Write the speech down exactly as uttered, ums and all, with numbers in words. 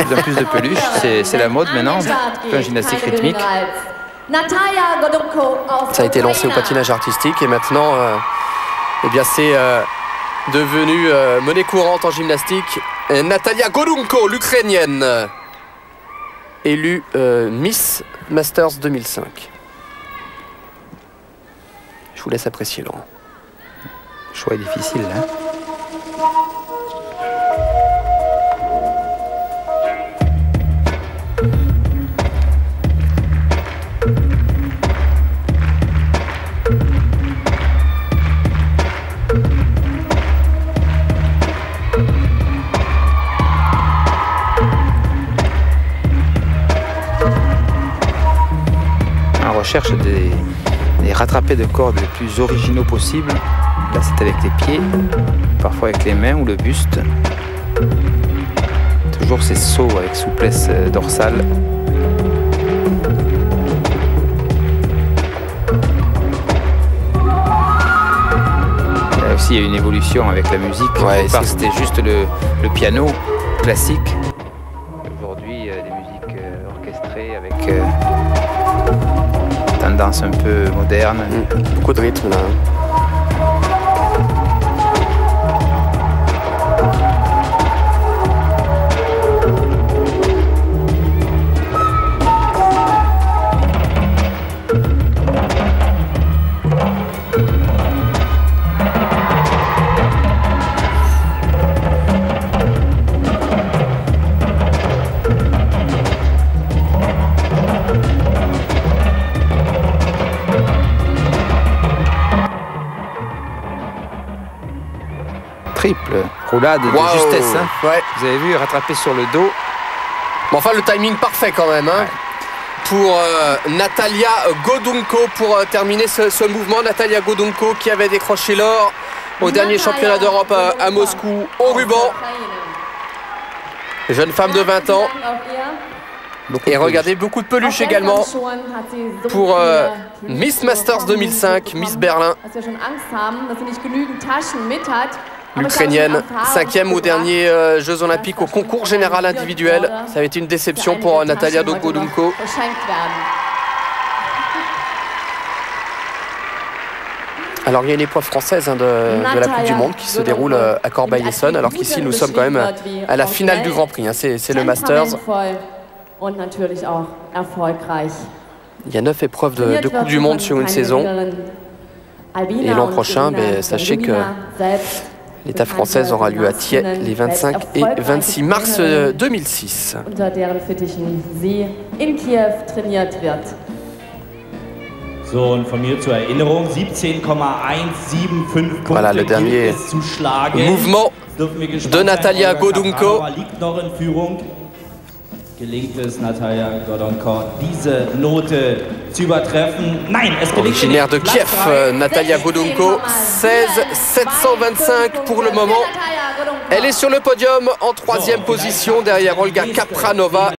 plus en plus de peluches, c'est la mode maintenant, en gymnastique rythmique. Ça a été lancé au patinage artistique et maintenant, euh, eh bien c'est euh, devenu euh, monnaie courante en gymnastique. Et Natalia Godunko, l'Ukrainienne, élue euh, Miss Masters deux mille cinq. Je vous laisse apprécier, Laurent. Le choix est difficile, hein. On recherche des, des rattrapés de cordes les plus originaux possibles. Là, c'est avec les pieds, parfois avec les mains ou le buste. Toujours ces sauts avec souplesse dorsale. Là aussi, il y a une évolution avec la musique. Ouais, c'était juste le, le piano classique. Aujourd'hui, des musiques orchestrées avec euh, tendance un peu moderne. Mmh, beaucoup de rythme là. Triple roulade de wow. justesse. Hein. Ouais. Vous avez vu, rattrapé sur le dos. Mais enfin, le timing parfait quand même. Hein, ouais. Pour euh, Natalia Godunko, pour euh, terminer ce, ce mouvement. Natalia Godunko qui avait décroché l'or au dernier championnat d'Europe à, à Moscou au ruban. Jeune femme de vingt ans. Beaucoup Et regardez, beaucoup de peluches également pour euh, Miss Masters deux mille cinq, Miss Berlin. L'Ukrainienne, cinquième aux derniers euh, Jeux Olympiques au concours général individuel. Ça avait été une déception pour euh, Natalia Godunko. Alors il y a une épreuve française hein, de, de la Coupe du Monde qui se déroule euh, à Corbeil-Essonnes, alors qu'ici nous sommes quand même à la finale du Grand Prix. Hein, c'est le Masters. Il y a neuf épreuves de, de Coupe du Monde sur une saison. Et l'an prochain, ben, sachez que l'étape française aura lieu à Thiais les vingt-cinq et vingt-six mars deux mille six. Voilà le dernier mouvement de Natalia Godunko. Gelingt es Natalia Godunko, diese Note zu übertreffen? Nein, es gelingt. Originaire de Kiev, Natalia Godunko, seize sept cent vingt-cinq pour le moment. Elle est sur le podium en troisième position derrière Olga Kapranova.